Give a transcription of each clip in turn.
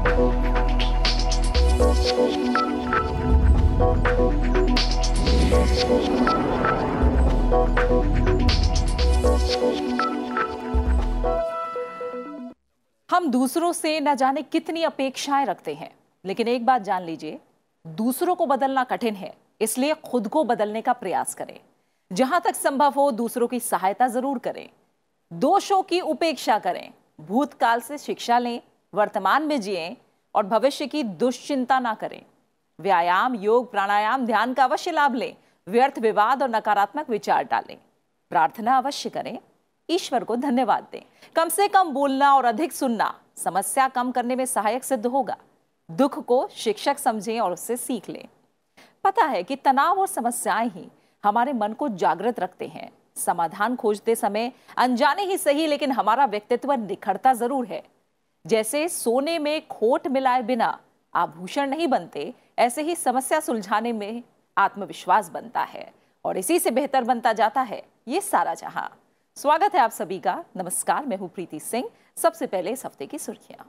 हम दूसरों से न जाने कितनी अपेक्षाएं रखते हैं, लेकिन एक बात जान लीजिए, दूसरों को बदलना कठिन है, इसलिए खुद को बदलने का प्रयास करें। जहां तक संभव हो दूसरों की सहायता जरूर करें, दोषों की उपेक्षा करें, भूतकाल से शिक्षा लें, वर्तमान में जिएं और भविष्य की दुश्चिंता ना करें। व्यायाम, योग, प्राणायाम, ध्यान का अवश्य लाभ लें, व्यर्थ विवाद और नकारात्मक विचार डालें, प्रार्थना अवश्य करें, ईश्वर को धन्यवाद दें। कम से कम बोलना और अधिक सुनना समस्या कम करने में सहायक सिद्ध होगा। दुख को शिक्षक समझें और उससे सीख लें। पता है कि तनाव और समस्याएं ही हमारे मन को जागृत रखते हैं। समाधान खोजते समय अनजाने ही सही, लेकिन हमारा व्यक्तित्व निखरता जरूर है। जैसे सोने में खोट मिलाए बिना आभूषण नहीं बनते, ऐसे ही समस्या सुलझाने में आत्मविश्वास बनता है और इसी से बेहतर बनता जाता है। ये सारा जहां। स्वागत है आप सभी का। नमस्कार, मैं हूं प्रीति सिंह। सबसे पहले इस हफ्ते की सुर्खियां।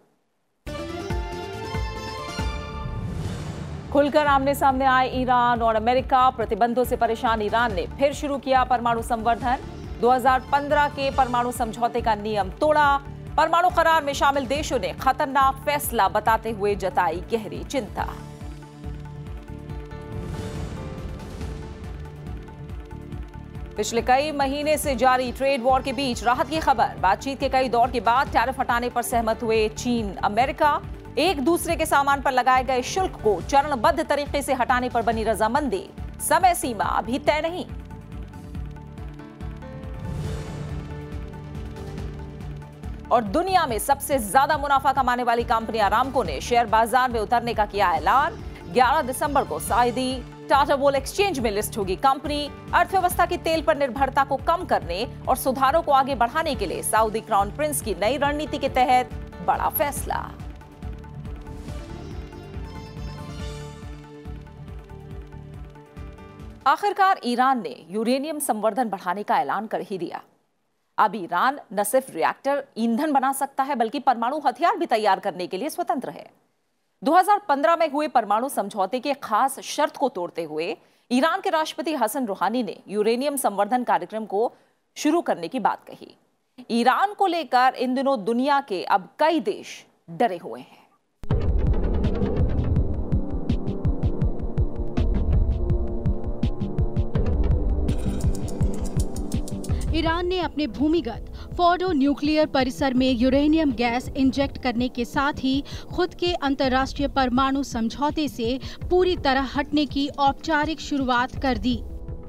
खुलकर आमने सामने आए ईरान और अमेरिका। प्रतिबंधों से परेशान ईरान ने फिर शुरू किया परमाणु संवर्धन। 2015 के परमाणु समझौते का नियम तोड़ा। परमाणु करार में शामिल देशों ने खतरनाक फैसला बताते हुए जताई गहरी चिंता। पिछले कई महीने से जारी ट्रेड वॉर के बीच राहत की खबर। बातचीत के कई दौर के बाद टैरिफ हटाने पर सहमत हुए चीन, अमेरिका। एक दूसरे के सामान पर लगाए गए शुल्क को चरणबद्ध तरीके से हटाने पर बनी रजामंदी। समय सीमा अभी तय नहीं। और दुनिया में सबसे ज्यादा मुनाफा कमाने वाली कंपनी अरामको ने शेयर बाजार में उतरने का किया ऐलान। 11 दिसंबर को सऊदी टाटा वोल एक्सचेंज में लिस्ट होगी कंपनी। अर्थव्यवस्था की तेल पर निर्भरता को कम करने और सुधारों को आगे बढ़ाने के लिए सऊदी क्राउन प्रिंस की नई रणनीति के तहत बड़ा फैसला। आखिरकार ईरान ने यूरेनियम संवर्धन बढ़ाने का ऐलान कर ही दिया। अब ईरान न सिर्फ रिएक्टर ईंधन बना सकता है, बल्कि परमाणु हथियार भी तैयार करने के लिए स्वतंत्र है। 2015 में हुए परमाणु समझौते के खास शर्त को तोड़ते हुए ईरान के राष्ट्रपति हसन रूहानी ने यूरेनियम संवर्धन कार्यक्रम को शुरू करने की बात कही। ईरान को लेकर इन दिनों दुनिया के अब कई देश डरे हुए हैं। ईरान ने अपने भूमिगत फोर्डो न्यूक्लियर परिसर में यूरेनियम गैस इंजेक्ट करने के साथ ही खुद के अंतर्राष्ट्रीय परमाणु समझौते से पूरी तरह हटने की औपचारिक शुरुआत कर दी।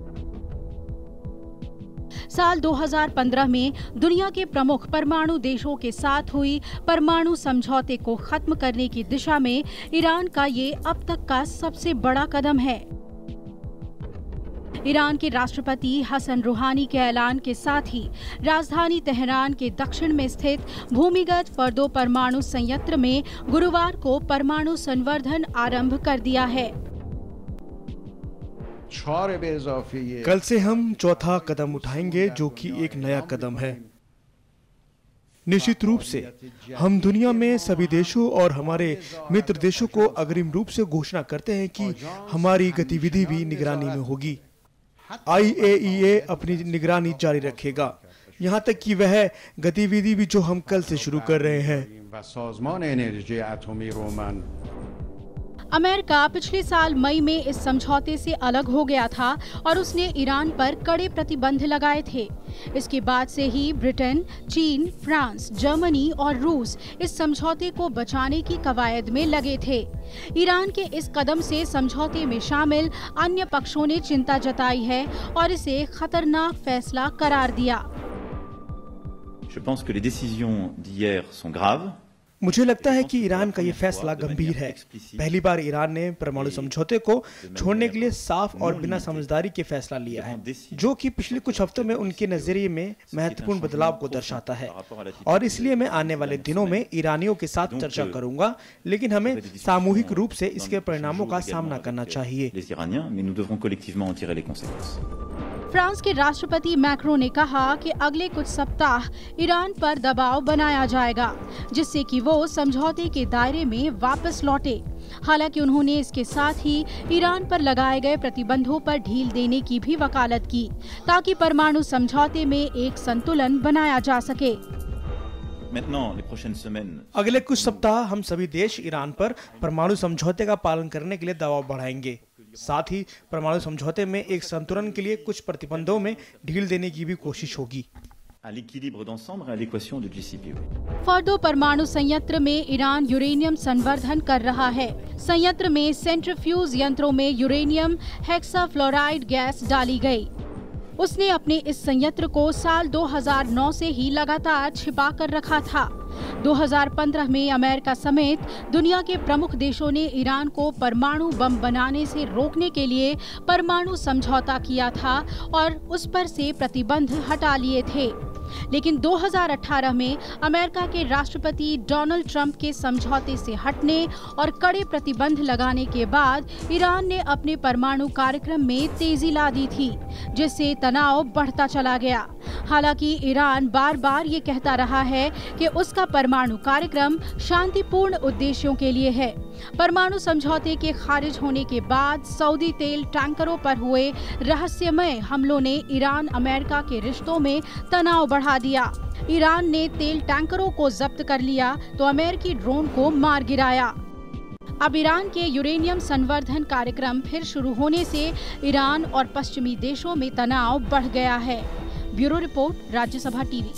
साल 2015 में दुनिया के प्रमुख परमाणु देशों के साथ हुई परमाणु समझौते को खत्म करने की दिशा में ईरान का ये अब तक का सबसे बड़ा कदम है। ईरान के राष्ट्रपति हसन रूहानी के ऐलान के साथ ही राजधानी तेहरान के दक्षिण में स्थित भूमिगत फर्दो परमाणु संयंत्र में गुरुवार को परमाणु संवर्धन आरंभ कर दिया है। कल से हम चौथा कदम उठाएंगे, जो कि एक नया कदम है। निश्चित रूप से हम दुनिया में सभी देशों और हमारे मित्र देशों को अग्रिम रूप से घोषणा करते हैं कि हमारी गतिविधि भी निगरानी में होगी। IAEA अपनी निगरानी जारी रखेगा, यहाँ तक कि वह गतिविधि भी जो हम कल से शुरू कर रहे हैं। अमेरिका पिछले साल मई में इस समझौते से अलग हो गया था और उसने ईरान पर कड़े प्रतिबंध लगाए थे। इसके बाद से ही ब्रिटेन, चीन, फ्रांस, जर्मनी और रूस इस समझौते को बचाने की कवायद में लगे थे। ईरान के इस कदम से समझौते में शामिल अन्य पक्षों ने चिंता जताई है और इसे खतरनाक फैसला करार दिया। Je pense que les décisions d'hier sont graves. मुझे लगता है कि ईरान का ये फैसला गंभीर है। पहली बार ईरान ने परमाणु समझौते को छोड़ने के लिए साफ और बिना समझदारी के फैसला लिया है, जो कि पिछले कुछ हफ्तों में उनके नजरिए में महत्वपूर्ण बदलाव को दर्शाता है। और इसलिए मैं आने वाले दिनों में ईरानियों के साथ चर्चा करूंगा, लेकिन हमें सामूहिक रूप से इसके परिणामों का सामना करना चाहिए। फ्रांस के राष्ट्रपति मैक्रो ने कहा कि अगले कुछ सप्ताह ईरान पर दबाव बनाया जाएगा, जिससे कि वो समझौते के दायरे में वापस लौटे। हालांकि उन्होंने इसके साथ ही ईरान पर लगाए गए प्रतिबंधों पर ढील देने की भी वकालत की, ताकि परमाणु समझौते में एक संतुलन बनाया जा सके। अगले कुछ सप्ताह हम सभी देश ईरान पर परमाणु समझौते का पालन करने के लिए दबाव बढ़ाएंगे। साथ ही परमाणु समझौते में एक संतुलन के लिए कुछ प्रतिबंधों में ढील देने की भी कोशिश होगी। फर्दो परमाणु संयंत्र में ईरान यूरेनियम संवर्धन कर रहा है। संयंत्र में सेंट्रीफ्यूज यंत्रों में यूरेनियम हेक्साफ्लोराइड गैस डाली गई। उसने अपने इस संयंत्र को साल 2009 से ही लगातार छिपा कर रखा था। 2015 में अमेरिका समेत दुनिया के प्रमुख देशों ने ईरान को परमाणु बम बनाने से रोकने के लिए परमाणु समझौता किया था और उस पर से प्रतिबंध हटा लिए थे। लेकिन 2018 में अमेरिका के राष्ट्रपति डोनाल्ड ट्रंप के समझौते से हटने और कड़े प्रतिबंध लगाने के बाद ईरान ने अपने परमाणु कार्यक्रम में तेजी ला दी थी, जिससे तनाव बढ़ता चला गया। हालांकि ईरान बार बार ये कहता रहा है कि उसका परमाणु कार्यक्रम शांतिपूर्ण उद्देश्यों के लिए है। परमाणु समझौते के खारिज होने के बाद सऊदी तेल टैंकरों पर हुए रहस्यमय हमलों ने ईरान अमेरिका के रिश्तों में तनाव बढ़ा दिया। ईरान ने तेल टैंकरों को जब्त कर लिया तो अमेरिकी ड्रोन को मार गिराया। अब ईरान के यूरेनियम संवर्धन कार्यक्रम फिर शुरू होने से ईरान और पश्चिमी देशों में तनाव बढ़ गया है। Bureau report, Rajya Sabha TV.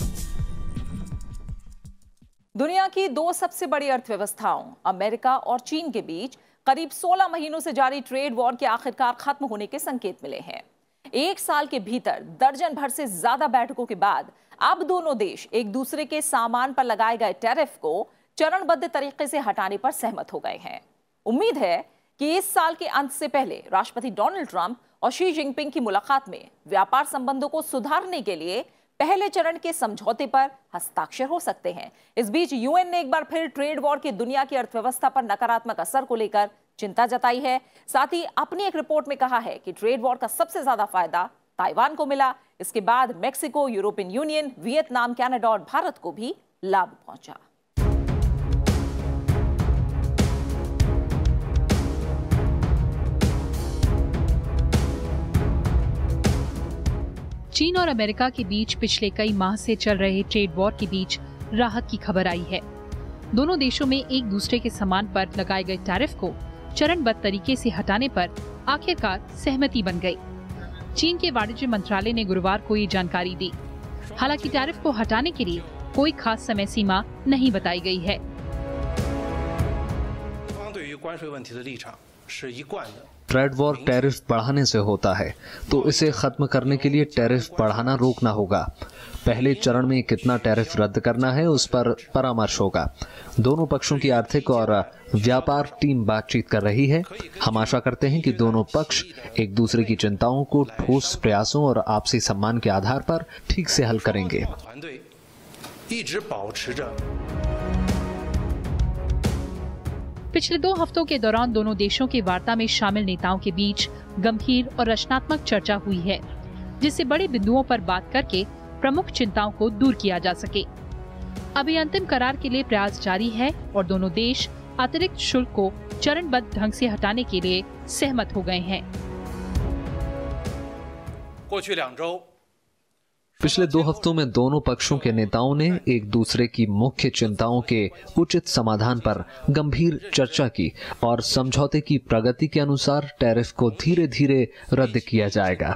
दुनिया की दो सबसे बड़ी अर्थव्यवस्थाओं अमेरिका और चीन के बीच करीब 16 महीनों से जारी ट्रेड वॉर के आखिरकार खत्म होने के संकेत मिले हैं। एक साल के भीतर दर्जन भर से ज्यादा बैठकों के बाद अब दोनों देश एक दूसरे के सामान पर लगाए गए टैरिफ को चरणबद्ध तरीके से हटाने पर सहमत हो गए हैं। उम्मीद है कि इस साल के अंत से पहले राष्ट्रपति डोनाल्ड ट्रंप और शी जिनपिंग की मुलाकात में व्यापार संबंधों को सुधारने के लिए पहले चरण के समझौते पर हस्ताक्षर हो सकते हैं। इस बीच यूएन ने एक बार फिर ट्रेड वॉर के दुनिया की अर्थव्यवस्था पर नकारात्मक असर को लेकर चिंता जताई है। साथ ही अपनी एक रिपोर्ट में कहा है कि ट्रेड वॉर का सबसे ज्यादा फायदा ताइवान को मिला। इसके बाद Mexico, European Union, Vietnam, Canada और भारत को भी लाभ पहुंचा। चीन और अमेरिका के बीच पिछले कई माह से चल रहे ट्रेड वॉर के बीच राहत की खबर आई है। दोनों देशों में एक दूसरे के सामान पर लगाए गए टैरिफ को चरणबद्ध तरीके से हटाने पर आखिरकार सहमति बन गई। चीन के वाणिज्य मंत्रालय ने गुरुवार को ये जानकारी दी। हालांकि टैरिफ को हटाने के लिए कोई खास समय सीमा नहीं बताई गई है। ट्रेड वॉर टैरिफ बढ़ाने से होता है, तो इसे खत्म करने के लिए टैरिफ बढ़ाना रोकना होगा। पहले चरण में कितना टैरिफ रद्द करना है उस पर परामर्श होगा। दोनों पक्षों की आर्थिक और व्यापार टीम बातचीत कर रही है। हम आशा करते हैं कि दोनों पक्ष एक दूसरे की चिंताओं को ठोस प्रयासों और आपसी सम्मान के आधार पर ठीक से हल करेंगे। पिछले 2 हफ्तों के दौरान दोनों देशों के वार्ता में शामिल नेताओं के बीच गंभीर और रचनात्मक चर्चा हुई है, जिससे बड़े बिंदुओं पर बात करके प्रमुख चिंताओं को दूर किया जा सके। अभी अंतिम करार के लिए प्रयास जारी है और दोनों देश अतिरिक्त शुल्क को चरणबद्ध ढंग से हटाने के लिए सहमत हो गए हैं। पिछले 2 हफ्तों में दोनों पक्षों के नेताओं ने एक दूसरे की मुख्य चिंताओं के उचित समाधान पर गंभीर चर्चा की और समझौते की प्रगति के अनुसार टैरिफ को धीरे धीरे रद्द किया जाएगा।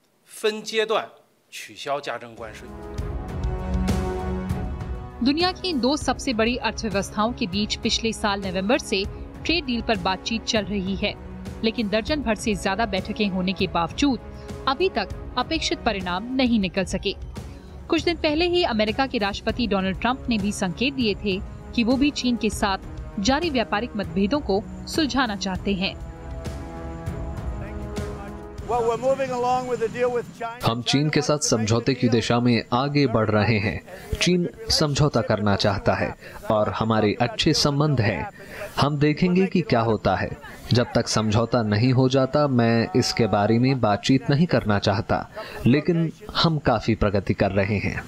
दुनिया की इन 2 सबसे बड़ी अर्थव्यवस्थाओं के बीच पिछले साल नवंबर से ट्रेड डील पर बातचीत चल रही है, लेकिन दर्जन भर से ज्यादा बैठकें होने के बावजूद अभी तक अपेक्षित परिणाम नहीं निकल सके। कुछ दिन पहले ही अमेरिका के राष्ट्रपति डोनाल्ड ट्रंप ने भी संकेत दिए थे कि वो भी चीन के साथ जारी व्यापारिक मतभेदों को सुलझाना चाहते हैं। हम चीन के साथ समझौते की दिशा में आगे बढ़ रहे हैं। चीन समझौता करना चाहता है और हमारे अच्छे संबंध हैं। हम देखेंगे कि क्या होता है। जब तक समझौता नहीं हो जाता मैं इसके बारे में बातचीत नहीं करना चाहता, लेकिन हम काफी प्रगति कर रहे हैं।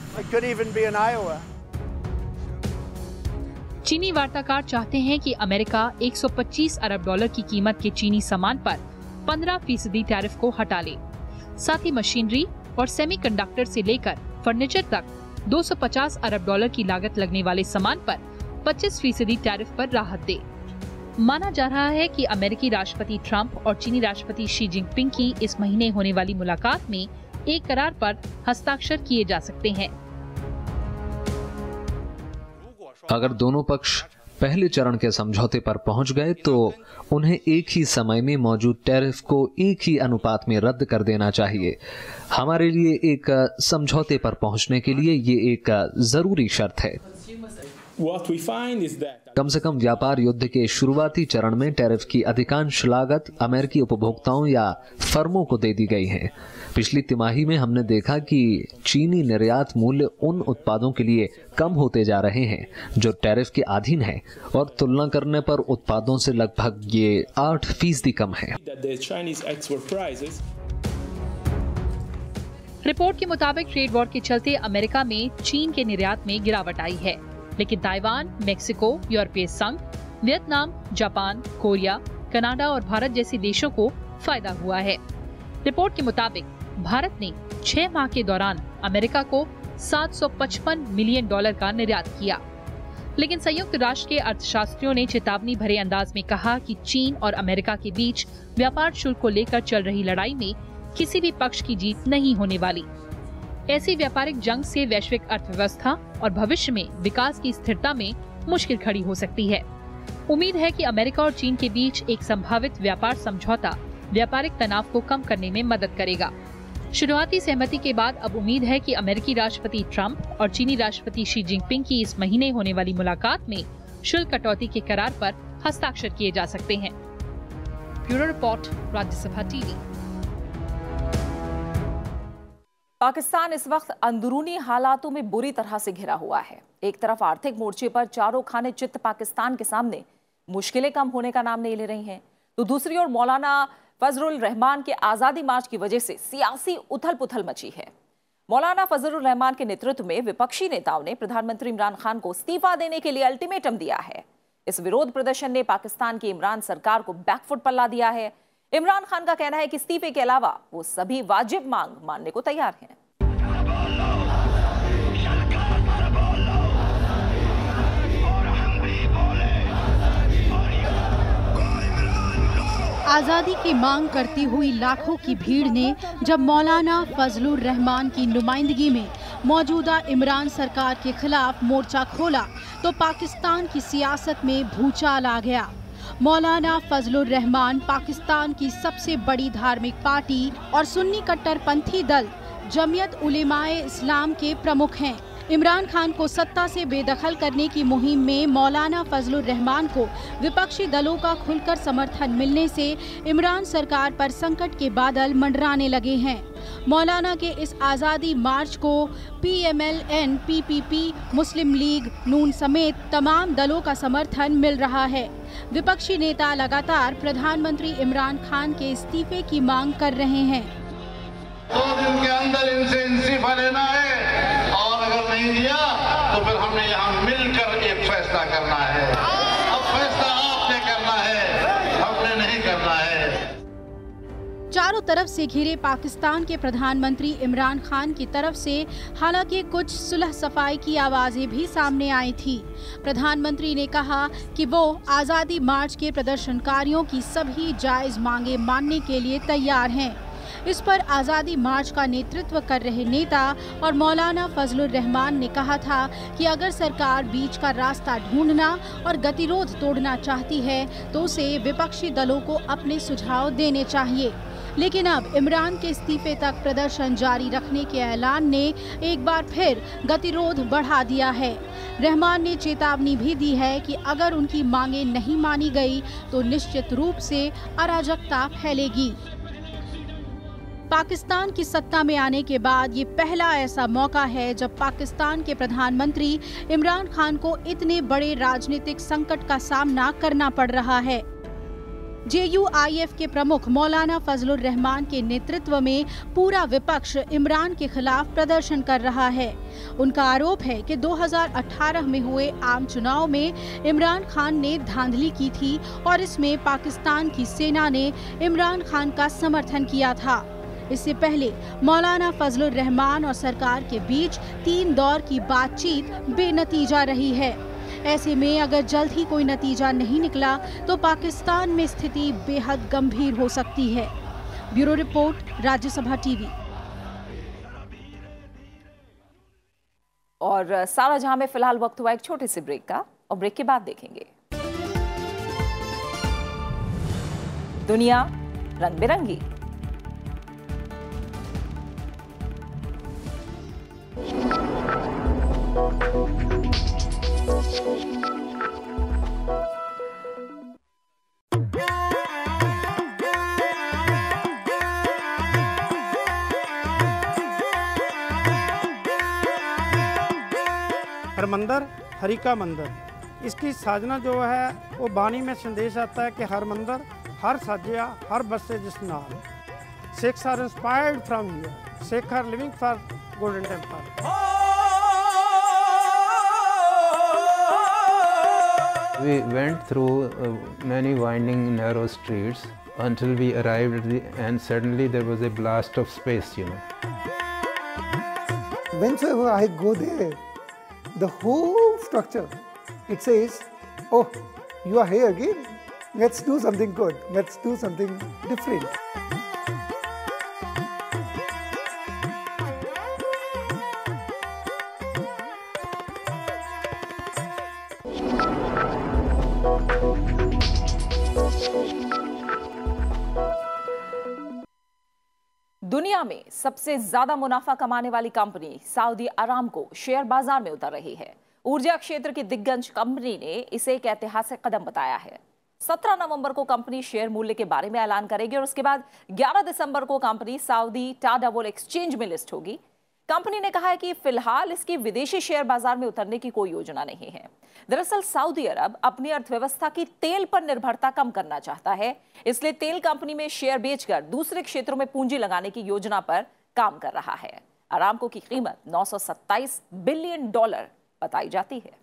चीनी वार्ताकार चाहते हैं कि अमेरिका 125 अरब डॉलर की कीमत के चीनी सामान पर 15% टैरिफ को हटा ले। साथ ही मशीनरी और सेमीकंडक्टर से लेकर फर्नीचर तक 250 अरब डॉलर की लागत लगने वाले सामान पर 25% टैरिफ पर राहत दे। माना जा रहा है कि अमेरिकी राष्ट्रपति ट्रंप और चीनी राष्ट्रपति शी जिनपिंग की इस महीने होने वाली मुलाकात में एक करार पर हस्ताक्षर किए जा सकते हैं। अगर दोनों पक्ष पहले चरण के समझौते पर पहुंच गए तो उन्हें एक ही समय में मौजूद टैरिफ को एक ही अनुपात में रद्द कर देना चाहिए। हमारे लिए एक समझौते पर पहुंचने के लिए ये एक जरूरी शर्त है। कम से कम व्यापार युद्ध के शुरुआती चरण में टैरिफ की अधिकांश लागत अमेरिकी उपभोक्ताओं या फर्मों को दे दी गई है। पिछली तिमाही में हमने देखा कि चीनी निर्यात मूल्य उन उत्पादों के लिए कम होते जा रहे हैं जो टैरिफ के अधीन हैं और तुलना करने पर उत्पादों से लगभग ये 8% कम है। रिपोर्ट के मुताबिक ट्रेड वॉर के चलते अमेरिका में चीन के निर्यात में गिरावट आई है, लेकिन ताइवान, मेक्सिको, यूरोपीय संघ, वियतनाम, जापान, कोरिया, कनाडा और भारत जैसे देशों को फायदा हुआ है। रिपोर्ट के मुताबिक भारत ने 6 माह के दौरान अमेरिका को $755 मिलियन का निर्यात किया। लेकिन संयुक्त राष्ट्र के अर्थशास्त्रियों ने चेतावनी भरे अंदाज में कहा कि चीन और अमेरिका के बीच व्यापार शुल्क को लेकर चल रही लड़ाई में किसी भी पक्ष की जीत नहीं होने वाली। ऐसी व्यापारिक जंग से वैश्विक अर्थव्यवस्था और भविष्य में विकास की स्थिरता में मुश्किल खड़ी हो सकती है। उम्मीद है कि अमेरिका और चीन के बीच एक संभावित व्यापार समझौता व्यापारिक तनाव को कम करने में मदद करेगा। शुरुआती सहमति के बाद अब उम्मीद है कि अमेरिकी राष्ट्रपति ट्रंप और चीनी राष्ट्रपति शी जिनपिंग की इस महीने होने वाली मुलाकात में शुल्क कटौती के करार पर हस्ताक्षर किए जा सकते हैं। Bureau report, Rajya Sabha TV. Pakistan इस वक्त अंदरूनी हालातों में बुरी तरह से घिरा हुआ है। एक तरफ आर्थिक मोर्चे पर चारों खाने चित्त पाकिस्तान के सामने मुश्किलें कम होने का नाम नहीं ले रही हैं, तो दूसरी ओर मौलाना फजलुर रहमान के आजादी मार्च की वजह से सियासी उथल पुथल मची है। मौलाना फजलुर रहमान के नेतृत्व में विपक्षी नेताओं ने प्रधानमंत्री इमरान खान को इस्तीफा देने के लिए अल्टीमेटम दिया है। इस विरोध प्रदर्शन ने पाकिस्तान की इमरान सरकार को बैकफुट पर ला दिया है। इमरान खान का कहना है कि इस्तीफे के अलावा वो सभी वाजिब मांग मानने को तैयार हैं। आज़ादी की मांग करती हुई लाखों की भीड़ ने जब मौलाना फजलुर रहमान की नुमाइंदगी में मौजूदा इमरान सरकार के खिलाफ मोर्चा खोला तो पाकिस्तान की सियासत में भूचाल आ गया। मौलाना फजलुर रहमान पाकिस्तान की सबसे बड़ी धार्मिक पार्टी और सुन्नी कट्टरपंथी दल जमीयत उलेमाए इस्लाम के प्रमुख हैं। इमरान खान को सत्ता से बेदखल करने की मुहिम में मौलाना फजलुर रहमान को विपक्षी दलों का खुलकर समर्थन मिलने से इमरान सरकार पर संकट के बादल मंडराने लगे हैं। मौलाना के इस आज़ादी मार्च को PMLN, PPP, मुस्लिम लीग, नून समेत तमाम दलों का समर्थन मिल रहा है। विपक्षी नेता लगातार प्रधानमंत्री इमरान खान के इस्तीफे की मांग कर रहे हैं। 2 दिन के अंदर इनसे इस्तीफा लेना है और अगर नहीं दिया तो फिर हमने यहाँ मिलकर एक फैसला करना है। अब फैसला आपने करना है, हमने नहीं करना है। चारों तरफ से घिरे पाकिस्तान के प्रधानमंत्री इमरान खान की तरफ से हालांकि कुछ सुलह सफाई की आवाजें भी सामने आई थी। प्रधानमंत्री ने कहा कि वो आज़ादी मार्च के प्रदर्शनकारियों की सभी जायज मांगे मानने के लिए तैयार हैं। इस पर आज़ादी मार्च का नेतृत्व कर रहे नेता और मौलाना फजलुर रहमान ने कहा था कि अगर सरकार बीच का रास्ता ढूंढना और गतिरोध तोड़ना चाहती है तो उसे विपक्षी दलों को अपने सुझाव देने चाहिए। लेकिन अब इमरान के इस्तीफे तक प्रदर्शन जारी रखने के ऐलान ने एक बार फिर गतिरोध बढ़ा दिया है। रहमान ने चेतावनी भी दी है कि अगर उनकी मांगे नहीं मानी गई तो निश्चित रूप से अराजकता फैलेगी। पाकिस्तान की सत्ता में आने के बाद ये पहला ऐसा मौका है जब पाकिस्तान के प्रधानमंत्री इमरान खान को इतने बड़े राजनीतिक संकट का सामना करना पड़ रहा है। JUIF के प्रमुख मौलाना फजलुर रहमान के नेतृत्व में पूरा विपक्ष इमरान के खिलाफ प्रदर्शन कर रहा है। उनका आरोप है कि 2018 में हुए आम चुनाव में इमरान खान ने धांधली की थी और इसमें पाकिस्तान की सेना ने इमरान खान का समर्थन किया था। इससे पहले मौलाना फजलुर रहमान और सरकार के बीच 3 दौर की बातचीत बेनतीजा रही है। ऐसे में अगर जल्द ही कोई नतीजा नहीं निकला तो पाकिस्तान में स्थिति बेहद गंभीर हो सकती है। Bureau report, Rajya Sabha TV. और सारा जहां में फिलहाल वक्त हुआ एक छोटे से ब्रेक का, और ब्रेक के बाद देखेंगे दुनिया रंग बिरंगी। हर मंदिर हरि का मंदिर, इसकी साजना जो है वो बानी में संदेश आता है कि हर मंदिर हर साजिया हर बसे जिस नाम। Sikhs are inspired from here. Sikhs are living for Golden Temple. We went through many winding narrow streets until we arrived at and suddenly there was a blast of space, you know. Whenever I go there, the whole structure, it says, oh, you are here again? Let's do something good. Let's do something different. दुनिया में सबसे ज्यादा मुनाफा कमाने वाली company Saudi Aramco share बाजार में उतर रही है। ऊर्जा क्षेत्र की दिग्गज कंपनी ने इसे एक ऐतिहासिक कदम बताया है। 17 नवंबर को कंपनी शेयर मूल्य के बारे में ऐलान करेगी और उसके बाद 11 दिसंबर को कंपनी सऊदी टाडावोल एक्सचेंज में लिस्ट होगी। कंपनी ने कहा है कि फिलहाल इसकी विदेशी शेयर बाजार में उतरने की कोई योजना नहीं है। दरअसल सऊदी अरब अपनी अर्थव्यवस्था की तेल पर निर्भरता कम करना चाहता है, इसलिए तेल कंपनी में शेयर बेचकर दूसरे क्षेत्रों में पूंजी लगाने की योजना पर काम कर रहा है। अरामको की कीमत $927 बिलियन बताई जाती है।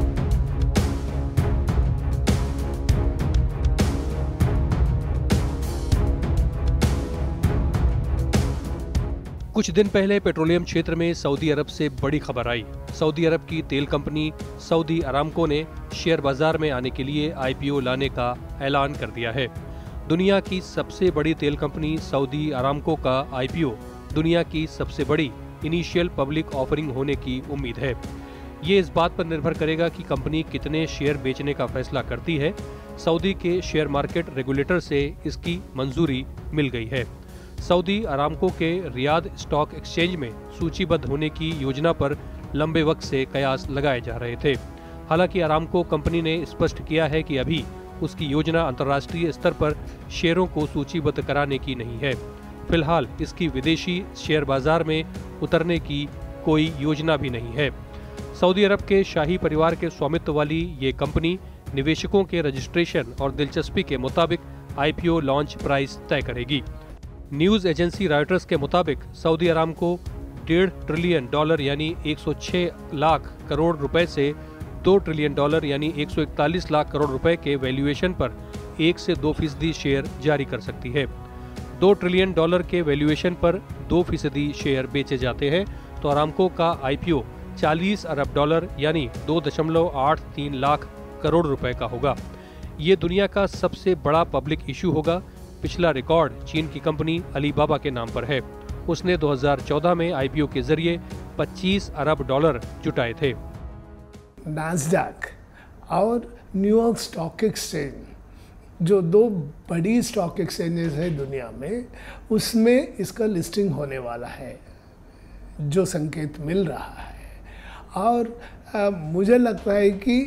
कुछ दिन पहले पेट्रोलियम क्षेत्र में सऊदी अरब से बड़ी खबर आई। सऊदी अरब की तेल कंपनी सऊदी अरामको ने शेयर बाजार में आने के लिए IPO लाने का ऐलान कर दिया है। दुनिया की सबसे बड़ी तेल कंपनी सऊदी अरामको का IPO दुनिया की सबसे बड़ी इनिशियल पब्लिक ऑफरिंग होने की उम्मीद है। ये इस बात पर निर्भर करेगा कि कंपनी कितने शेयर बेचने का फैसला करती है। सऊदी के शेयर मार्केट रेगुलेटर से इसकी मंजूरी मिल गई है। सऊदी अरामको के रियाद स्टॉक एक्सचेंज में सूचीबद्ध होने की योजना पर लंबे वक्त से कयास लगाए जा रहे थे। हालांकि अरामको कंपनी ने स्पष्ट किया है कि अभी उसकी योजना अंतर्राष्ट्रीय स्तर पर शेयरों को सूचीबद्ध कराने की नहीं है। फिलहाल इसकी विदेशी शेयर बाजार में उतरने की कोई योजना भी नहीं है। सऊदी अरब के शाही परिवार के स्वामित्व वाली ये कंपनी निवेशकों के रजिस्ट्रेशन और दिलचस्पी के मुताबिक IPO लॉन्च प्राइस तय करेगी। न्यूज एजेंसी रॉयटर्स के मुताबिक सऊदी अरामको $1.5 ट्रिलियन यानी 106 लाख करोड़ रुपए से $2 ट्रिलियन यानी 141 लाख करोड़ रुपए के वैल्यूएशन पर 1 से 2% शेयर जारी कर सकती है। $2 ट्रिलियन के वैल्यूएशन पर 2% शेयर बेचे जाते हैं तो अरामको का IPO $40 अरब यानी 2.83 लाख करोड़ रुपए का होगा। ये दुनिया का सबसे बड़ा पब्लिक इशू होगा। पिछला रिकॉर्ड चीन की कंपनी अलीबाबा के नाम पर है। उसने 2014 में IPO के जरिए $25 अरब जुटाए थे। नैस्डैक और न्यूयॉर्क स्टॉक एक्सचेंज जो 2 बड़ी स्टॉक एक्सचेंजेस है दुनिया में, उसमें इसका लिस्टिंग होने वाला है, जो संकेत मिल रहा है। और मुझे लगता है कि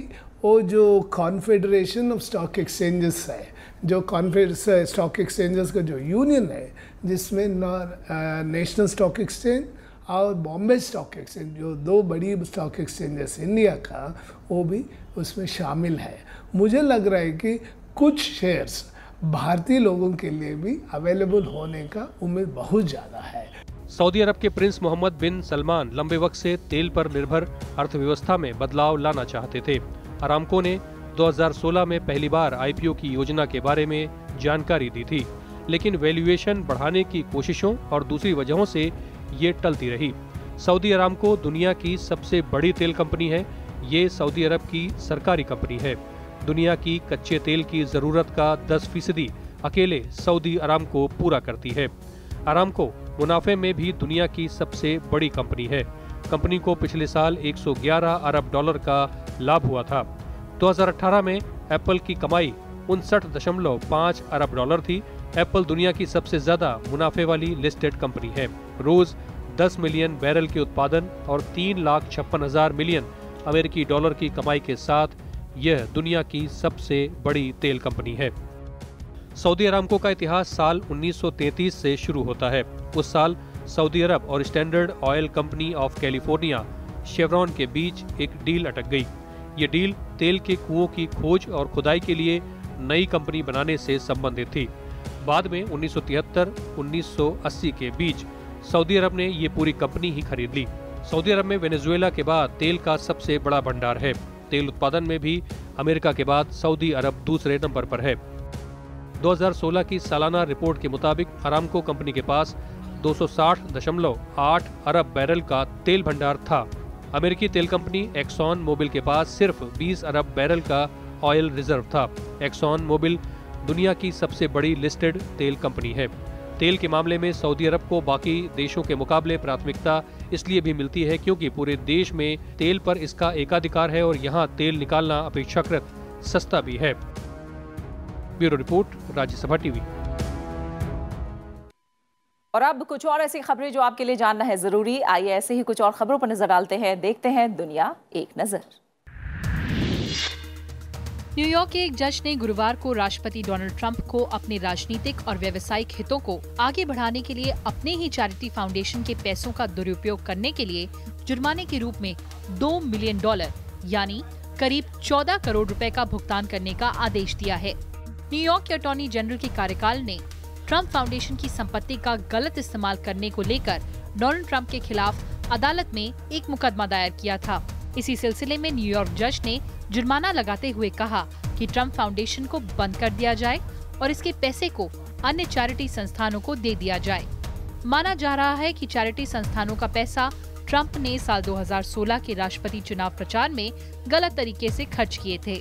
वो जो कॉन्फेडरेशन ऑफ स्टॉक एक्सचेंजेस है, जो स्टॉक एक्सचेंजेस का जो यूनियन है, जिसमें नेशनल स्टॉक एक्सचेंज और बॉम्बे स्टॉक एक्सचेंज, जो 2 बड़ी स्टॉक एक्सचेंजेस इंडिया का, वो भी उसमें शामिल है। मुझे लग रहा है कि कुछ शेयर्स भारतीय लोगों के लिए भी अवेलेबल होने का उम्मीद बहुत ज़्यादा है। सऊदी अरब के प्रिंस मोहम्मद बिन सलमान लंबे वक्त से तेल पर निर्भर अर्थव्यवस्था में बदलाव लाना चाहते थे। अरामको ने 2016 में पहली बार आईपीओ की योजना के बारे में जानकारी दी थी, लेकिन वैल्यूएशन बढ़ाने की कोशिशों और दूसरी वजहों से ये टलती रही। सऊदी अरामको दुनिया की सबसे बड़ी तेल कंपनी है। ये सऊदी अरब की सरकारी कंपनी है। दुनिया की कच्चे तेल की जरूरत का 10% अकेले सऊदी अरामको पूरा करती है। अरामको मुनाफे में भी दुनिया की सबसे बड़ी कंपनी है। कंपनी को पिछले साल 111 अरब डॉलर का लाभ हुआ था। 2018 में एप्पल की कमाई 59.5 अरब डॉलर थी। एप्पल दुनिया की सबसे ज्यादा मुनाफे वाली लिस्टेड कंपनी है। रोज 10 मिलियन बैरल के उत्पादन और 3,56,000 मिलियन अमेरिकी डॉलर की कमाई के साथ यह दुनिया की सबसे बड़ी तेल कंपनी है। सऊदी अरामको का इतिहास साल 1933 से शुरू होता है। उस साल सऊदी अरब और standard oil company of California Chevron के बीच एक डील अटक गई। ये डील तेल के कुओं की खोज और खुदाई के लिए नई कंपनी बनाने से संबंधित थी। बाद में 1973-1980 के बीच सऊदी अरब ने ये पूरी कंपनी ही खरीद ली। सऊदी अरब में वेनेजुएला के बाद तेल का सबसे बड़ा भंडार है। तेल उत्पादन में भी अमेरिका के बाद सऊदी अरब दूसरे नंबर पर है। 2016 की सालाना रिपोर्ट के मुताबिक अरामको कंपनी के पास 260.8 अरब बैरल का तेल भंडार था। अमेरिकी तेल कंपनी एक्सॉन मोबिल के पास सिर्फ 20 अरब बैरल का ऑयल रिजर्व था। एक्सॉन मोबिल दुनिया की सबसे बड़ी लिस्टेड तेल कंपनी है। तेल के मामले में सऊदी अरब को बाकी देशों के मुकाबले प्राथमिकता इसलिए भी मिलती है क्योंकि पूरे देश में तेल पर इसका एकाधिकार है और यहाँ तेल निकालना अपेक्षाकृत सस्ता भी है। ब्यूरो रिपोर्ट, राज्य सभा टीवी। और अब कुछ और ऐसी खबरें जो आपके लिए जानना है जरूरी। आइए ऐसे ही कुछ और खबरों पर नजर डालते हैं। देखते हैं दुनिया एक नजर। न्यूयॉर्क के एक जज ने गुरुवार को राष्ट्रपति डोनाल्ड ट्रंप को अपने राजनीतिक और व्यावसायिक हितों को आगे बढ़ाने के लिए अपने ही चैरिटी फाउंडेशन के पैसों का दुरुपयोग करने के लिए जुर्माने के रूप में $2 मिलियन यानी करीब 14 करोड़ रुपए का भुगतान करने का आदेश दिया है। न्यूयॉर्क के अटॉर्नी जनरल के कार्यकाल ने ट्रंप फाउंडेशन की संपत्ति का गलत इस्तेमाल करने को लेकर डोनाल्ड ट्रंप के खिलाफ अदालत में एक मुकदमा दायर किया था। इसी सिलसिले में न्यूयॉर्क जज ने जुर्माना लगाते हुए कहा कि ट्रंप फाउंडेशन को बंद कर दिया जाए और इसके पैसे को अन्य चैरिटी संस्थानों को दे दिया जाए। माना जा रहा है कि चैरिटी संस्थानों का पैसा ट्रंप ने साल 2016 के राष्ट्रपति चुनाव प्रचार में गलत तरीके से खर्च किए थे।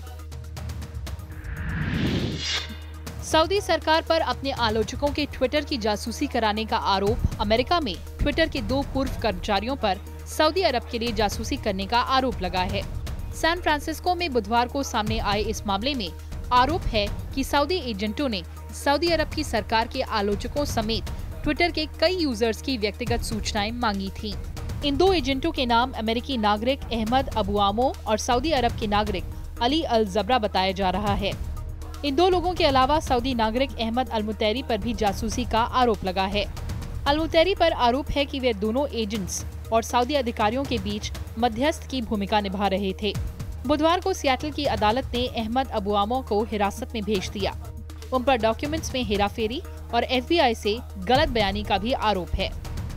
सऊदी सरकार पर अपने आलोचकों के ट्विटर की जासूसी कराने का आरोप। अमेरिका में ट्विटर के 2 पूर्व कर्मचारियों पर सऊदी अरब के लिए जासूसी करने का आरोप लगा है। सैन फ्रांसिस्को में बुधवार को सामने आए इस मामले में आरोप है कि सऊदी एजेंटों ने सऊदी अरब की सरकार के आलोचकों समेत ट्विटर के कई यूजर्स की व्यक्तिगत सूचनाएं मांगी थीं। इन 2 एजेंटों के नाम अमेरिकी नागरिक अहमद अबू आमो और सऊदी अरब के नागरिक अली अल जबरा बताया जा रहा है। इन 2 लोगों के अलावा सऊदी नागरिक अहमद अल मुतैरी पर भी जासूसी का आरोप लगा है। अल मुतैरी पर आरोप है कि वे दोनों एजेंट्स और सऊदी अधिकारियों के बीच मध्यस्थ की भूमिका निभा रहे थे। बुधवार को सियाटल की अदालत ने अहमद अबू आमो को हिरासत में भेज दिया। उन पर डॉक्यूमेंट्स में हेराफेरी और FBI से गलत बयानी का भी आरोप है।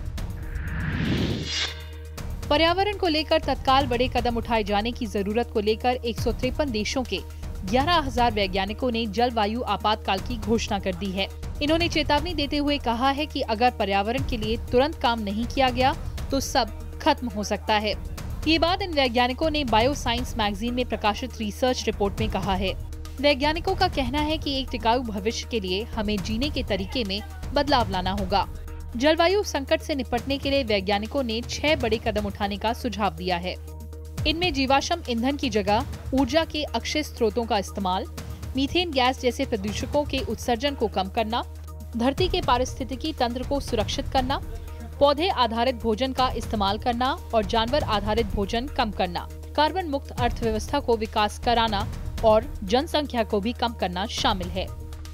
पर्यावरण को लेकर तत्काल बड़े कदम उठाए जाने की जरूरत को लेकर 153 देशों के 11,000 वैज्ञानिकों ने जलवायु आपातकाल की घोषणा कर दी है। इन्होंने चेतावनी देते हुए कहा है कि अगर पर्यावरण के लिए तुरंत काम नहीं किया गया तो सब खत्म हो सकता है। ये बात इन वैज्ञानिकों ने बायो साइंस मैगजीन में प्रकाशित रिसर्च रिपोर्ट में कहा है। वैज्ञानिकों का कहना है कि एक टिकाऊ भविष्य के लिए हमें जीने के तरीके में बदलाव लाना होगा। जलवायु संकट से निपटने के लिए वैज्ञानिकों ने 6 बड़े कदम उठाने का सुझाव दिया है। इनमें जीवाश्म ईंधन की जगह ऊर्जा के अक्षय स्रोतों का इस्तेमाल, मीथेन गैस जैसे प्रदूषकों के उत्सर्जन को कम करना, धरती के पारिस्थितिकी तंत्र को सुरक्षित करना, पौधे आधारित भोजन का इस्तेमाल करना और जानवर आधारित भोजन कम करना। कार्बन मुक्त अर्थव्यवस्था को विकास कराना और जनसंख्या को भी कम करना शामिल है।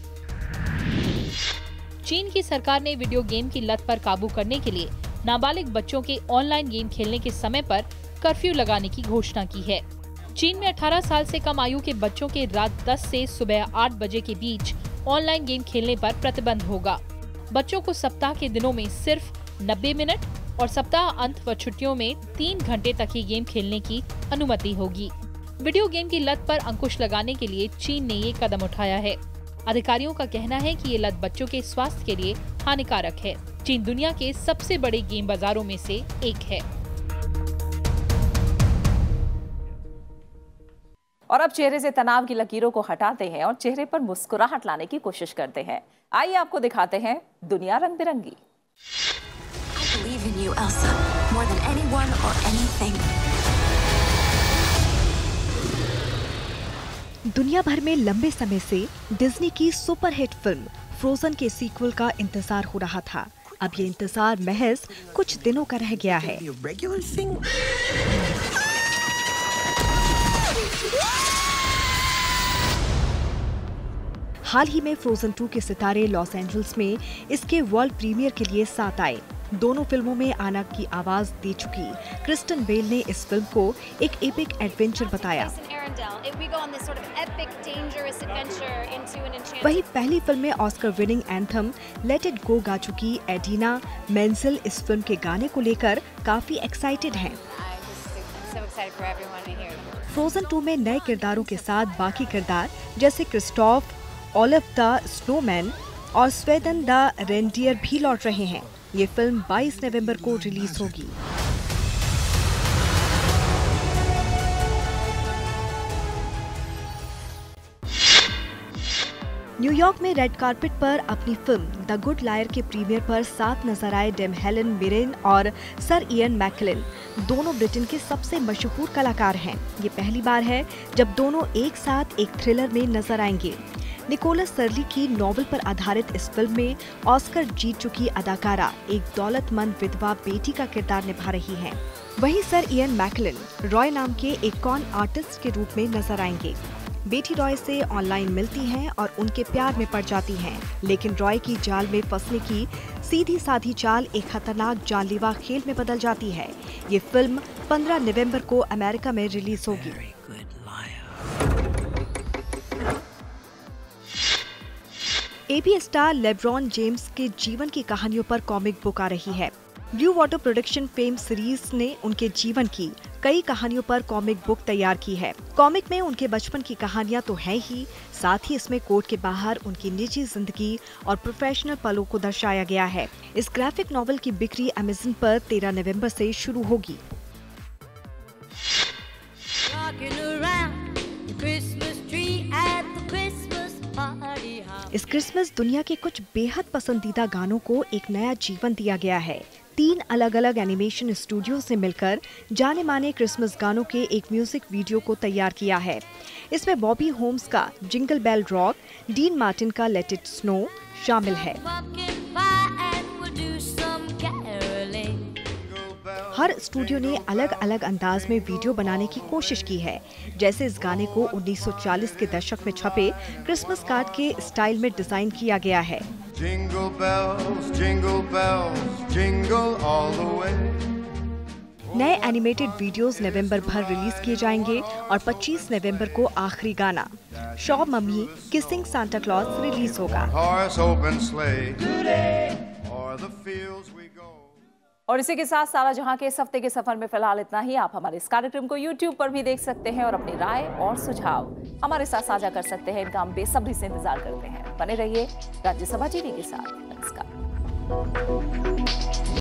चीन की सरकार ने वीडियो गेम की लत पर काबू करने के लिए नाबालिग बच्चों के ऑनलाइन गेम खेलने के समय पर कर्फ्यू लगाने की घोषणा की है। चीन में 18 साल से कम आयु के बच्चों के रात 10 से सुबह 8 बजे के बीच ऑनलाइन गेम खेलने पर प्रतिबंध होगा। बच्चों को सप्ताह के दिनों में सिर्फ 90 मिनट और सप्ताह अंत व छुट्टियों में 3 घंटे तक ही गेम खेलने की अनुमति होगी। वीडियो गेम की लत पर अंकुश लगाने के लिए चीन ने ये कदम उठाया है। अधिकारियों का कहना है कि ये लत बच्चों के स्वास्थ्य के लिए हानिकारक है। चीन दुनिया के सबसे बड़े गेम बाजारों में से एक है। और अब चेहरे से तनाव की लकीरों को हटाते हैं और चेहरे पर मुस्कुराहट लाने की कोशिश करते हैं। आइए आपको दिखाते हैं दुनिया रंग बिरंगी। दुनिया भर में लंबे समय से डिज्नी की सुपरहिट फिल्म फ्रोजन के सीक्वल का इंतजार हो रहा था। अब ये इंतजार महज कुछ दिनों का रह गया है। हाल ही में फ्रोजन 2 के सितारे लॉस एंजल्स में इसके वर्ल्ड प्रीमियर के लिए साथ आए। दोनों फिल्मों में आना की आवाज दे चुकी क्रिस्टन बेल ने इस फिल्म को एक एपिक एडवेंचर बताया। वहीं पहली फिल्म में Oscar winning anthem let it go गा चुकी एडिना मेंजिल इस फिल्म के गाने को लेकर काफी एक्साइटेड हैं। फ्रोजन 2 में नए किरदारों के साथ बाकी किरदार जैसे क्रिस्टोफ, ओलिव द स्नोमैन और स्वेदन द रेंडियर भी लौट रहे हैं। ये फिल्म 22 नवंबर को रिलीज होगी। न्यूयॉर्क में रेड कार्पेट पर अपनी फिल्म द गुड लायर के प्रीमियर पर साथ नजर आए डेम हेलन मिरेन और सर इयन मैकलिन। दोनों ब्रिटेन के सबसे मशहूर कलाकार हैं। ये पहली बार है जब दोनों एक साथ एक थ्रिलर में नजर आएंगे। निकोलस सर्ली की नॉवेल पर आधारित इस फिल्म में ऑस्कर जीत चुकी अदाकारा एक दौलतमंद विधवा बेटी का किरदार निभा रही हैं। वहीं सर इयन मैकलिन रॉय नाम के एक कॉन आर्टिस्ट के रूप में नजर आएंगे। बेटी रॉय से ऑनलाइन मिलती हैं और उनके प्यार में पड़ जाती हैं, लेकिन रॉय की जाल में फंसने की सीधी साधी चाल एक खतरनाक जानलेवा खेल में बदल जाती है। ये फिल्म 15 नवंबर को अमेरिका में रिलीज होगी। एबी स्टार लेब्रॉन जेम्स के जीवन की कहानियों पर कॉमिक बुक आ रही है। Blue Water production fame series ने उनके जीवन की कई कहानियों पर कॉमिक बुक तैयार की है। कॉमिक में उनके बचपन की कहानियां तो है ही, साथ ही इसमें कोर्ट के बाहर उनकी निजी जिंदगी और प्रोफेशनल पलों को दर्शाया गया है। इस ग्राफिक नॉवेल की बिक्री अमेज़न पर 13 नवंबर से शुरू होगी। इस क्रिसमस दुनिया के कुछ बेहद पसंदीदा गानों को एक नया जीवन दिया गया है। 3 अलग अलग एनिमेशन स्टूडियो से मिलकर जाने माने क्रिसमस गानों के एक म्यूजिक वीडियो को तैयार किया है। इसमें बॉबी होम्स का jingle bell rock, Dean Martin का लेट इट स्नो शामिल है। हर स्टूडियो ने अलग अलग अंदाज में वीडियो बनाने की कोशिश की है। जैसे इस गाने को 1940 के दशक में छपे क्रिसमस कार्ड के स्टाइल में डिजाइन किया गया है। Jingle bells, jingle all the way. नए एनिमेटेड वीडियोस नवंबर भर रिलीज किए जाएंगे और 25 नवंबर को आखिरी गाना saw mommy kissing Santa Claus release होगा। और इसी के साथ सारा जहां के इस हफ्ते के सफर में फिलहाल इतना ही। आप हमारे इस कार्यक्रम को YouTube पर भी देख सकते हैं और अपनी राय और सुझाव हमारे साथ साझा कर सकते हैं। इनका हम बेसब्री से इंतजार करते हैं। बने रहिए राज्यसभा टीवी के साथ। नमस्कार।